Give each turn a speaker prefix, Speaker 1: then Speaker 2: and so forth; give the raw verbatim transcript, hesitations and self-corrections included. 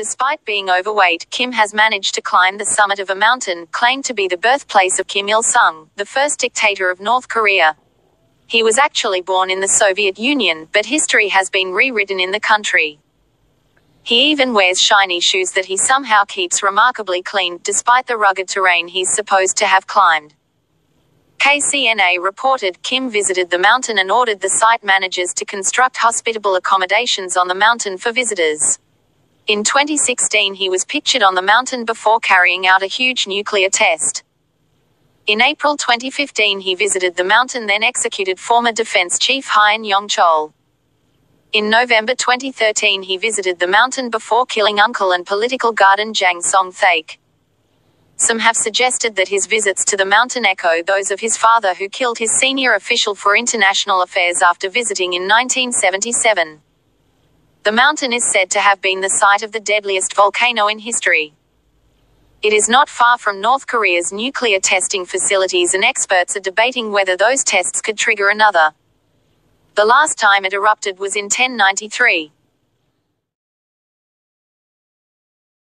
Speaker 1: Despite being overweight, Kim has managed to climb the summit of a mountain, claimed to be the birthplace of Kim Il-sung, the first dictator of North Korea. He was actually born in the Soviet Union, but history has been rewritten in the country. He even wears shiny shoes that he somehow keeps remarkably clean, despite the rugged terrain he's supposed to have climbed. K C N A reported Kim visited the mountain and ordered the site managers to construct hospitable accommodations on the mountain for visitors. In twenty sixteen, he was pictured on the mountain before carrying out a huge nuclear test. In April twenty fifteen, he visited the mountain, then executed former defense chief Han Yong-chol. In November twenty thirteen, he visited the mountain before killing uncle and political guardian Jang Song-thaek. Some have suggested that his visits to the mountain echo those of his father, who killed his senior official for international affairs after visiting in nineteen seventy-seven. The mountain is said to have been the site of the deadliest volcano in history. It is not far from North Korea's nuclear testing facilities, and experts are debating whether those tests could trigger another. The last time it erupted was in ten ninety-three.